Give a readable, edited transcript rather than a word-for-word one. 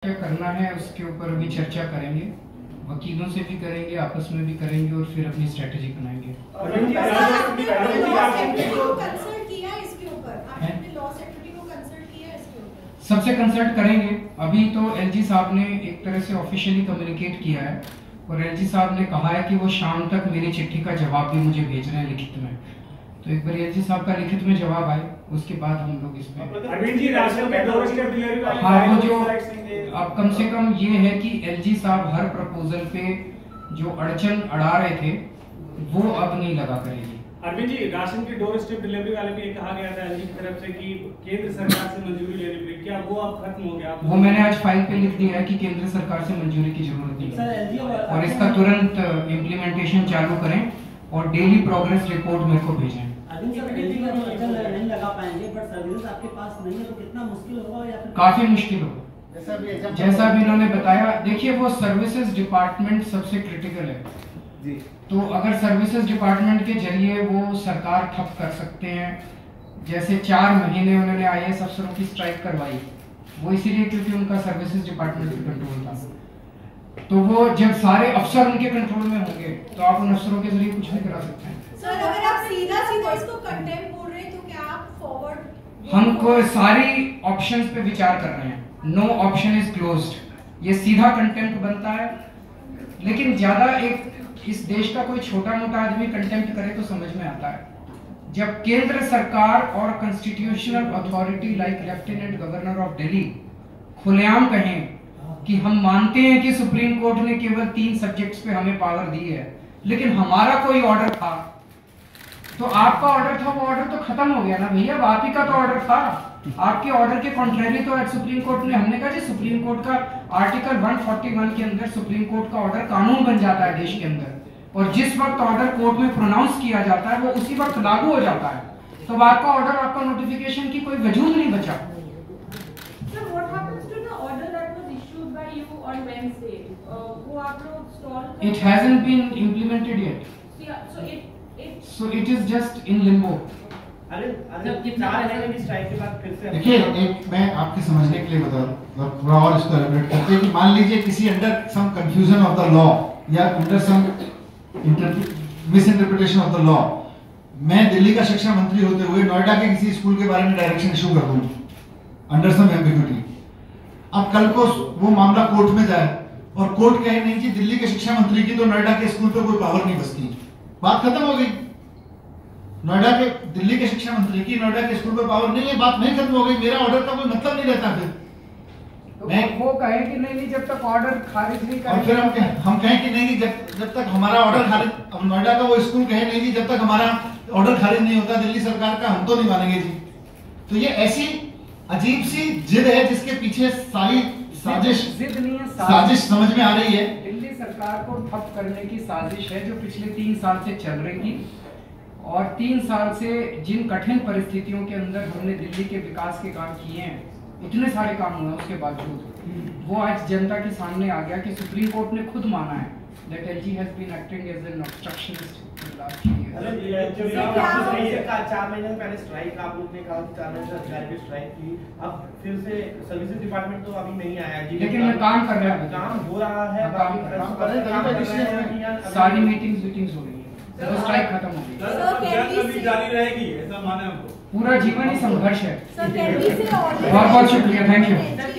क्या करना है उसके ऊपर अभी चर्चा करेंगे, वकीलों से भी करेंगे, आपस में भी करेंगे और फिर अपनी स्ट्रेटेजी बनाएंगे। सबसे कंसल्ट करेंगे। अभी तो एलजी साहब ने एक तरह से ऑफिशियली कम्युनिकेट किया है और एलजी साहब ने कहा है कि वो शाम तक मेरी चिट्ठी का जवाब भी मुझे भेज रहे हैं लिखित में। तो एक बार एलजी साहब का लिखित में जवाब आए उसके बाद हम लोग इसमें हाँ वो जो अब कम से कम ये है कि एलजी साहब हर प्रपोजल पे जो अड़चन अड़ा रहे थे वो अब नहीं लगा करेगी। अरविंद जी, राशन की डोर स्टेप डिलीवरी वाले पे कहा गया था एलजी की तरफ से कि केंद्र सरकार से मंजूरी लेनी पड़ेगी, क्या वो अब खत्म हो गया? वो मैंने आज फाइल पे लिख दिया है कि केंद्र सरकार से मंजूरी की जरूरत नहीं है और इसका तुरंत इम्प्लीमेंटेशन चालू करें और डेली प्रोग्रेस रिपोर्ट मेरे को भेजें। नहीं लगा पाएंगे बट सर्विस आपके पास नहीं है तो कितना मुश्किल होगा या फिर काफी मुश्किल होगा। जैसा भी इन्होंने बताया, देखिए वो सर्विसेज डिपार्टमेंट सबसे क्रिटिकल है जी। तो अगर सर्विसेज डिपार्टमेंट के जरिए वो सरकार ठप कर सकते हैं, जैसे 4 महीने उन्होंने आईएएस अफसरों की स्ट्राइक करवाई, वो इसीलिए क्योंकि उनका सर्विसेज डिपार्टमेंट के कंट्रोल था। तो वो जब सारे अफसर उनके कंट्रोल में होंगे तो आप उन अफसरों के जरिए कुछ नहीं करा सकते हैं। सर, अगर आप सीधा इसको कंटेम्प्ट बोल रहे हैं तो क्या आप फॉरवर्ड? हमको सारी ऑप्शंस पे विचार कर रहे हैं। नो ऑप्शन इज क्लोज्ड, ये सीधा कंटेम्प्ट बनता है। लेकिन ज्यादा एक इस देश का कोई छोटा मोटा आदमी कंटेम्प्ट करे तो समझ में आता है। जब केंद्र सरकार और constitutional authority like lieutenant governor of Delhi खुलेआम कहें कि हम मानते हैं कि सुप्रीम कोर्ट ने केवल 3 सब्जेक्ट्स पे हमें पावर दी है, लेकिन हमारा कोई ऑर्डर था, तो आपका ऑर्डर था, वो ऑर्डर तो खत्म हो गया ना भैया। आप ही का तो ऑर्डर था, आपके ऑर्डर के कॉन्ट्रेरी तो सुप्रीम कोर्ट ने, हमने कहा जी सुप्रीम कोर्ट का आर्टिकल 141 के अंदर सुप्रीम कोर्ट का ऑर्डर कानून बन जाता है देश के अंदर, और जिस वक्त ऑर्डर कोर्ट में प्रोनाउंस किया जाता है वो उसी वक्त लागू हो जाता है। तो आपका ऑर्डर, आपका नोटिफिकेशन की कोई वजूद नहीं बचा। It hasn't been implemented yet. So it is just in limbo. देखिए, एक मैं आपके समझने के लिए बता रहा हूँ, थोड़ा और इसको एलाबोरेट करते हैं कि मान लीजिए किसी under some confusion of the law या under some misinterpretation of the law, मैं दिल्ली का शिक्षा मंत्री होते हुए नोएडा के किसी स्कूल के बारे में डायरेक्शन इशू कर दूं अंडर सम एम्बिग्यूटी। अब कल को वो मामला कोर्ट में जाए और कोर्ट कहे नहीं जी दिल्ली के शिक्षा मंत्री की तो नोएडा के स्कूल पे कोई पावर नहीं बसती, बात खत्म हो गई। नोएडा के, दिल्ली के शिक्षा मंत्री की नोएडा के स्कूल पे पावर नहीं है, बात नहीं खत्म हो गई, मेरा ऑर्डर का कोई मतलब नहीं रहता। फिर तो वो कहे कि नहीं जब तक ऑर्डर खारिज नहीं करें, और फिर हम कहें कि नहीं जब तक हमारा ऑर्डर खारिज, अब नोएडा का वो स्कूल कहे नहीं जी जब तक हमारा ऑर्डर खारिज नहीं होता दिल्ली सरकार का हम तो नहीं मानेंगे जी। तो ये ऐसी अजीब सी जिद है जिसके पीछे सारी जिद नहीं है, साजिश समझ में आ रही है। दिल्ली सरकार को ठप करने की साजिश है जो पिछले 3 साल से चल रही थी, और 3 साल से जिन कठिन परिस्थितियों के अंदर हमने दिल्ली के विकास के काम किए हैं, इतने सारे काम हुए, उसके बावजूद वो आज जनता के सामने आ गया कि सुप्रीम कोर्ट ने खुद माना है that LG has been acting as an obstructionist for the last 3 years. 4 महीने पहले स्ट्राइक आप लोग ने कहा कि 4 महीने से अधिकारी की स्ट्राइक थी, अब फिर से सर्विसेज डिपार्टमेंट तो अभी नहीं आया जी, लेकिन मैं काम कर रहा हूँ, काम हो रहा है, सारी मीटिंग्स हो रही है, तो स्ट्राइक खत्म हो गई, जारी रहेगी ऐसा माने हमको। पूरा जीवन ही संघर्ष है। बहुत बहुत शुक्रिया, थैंक यू।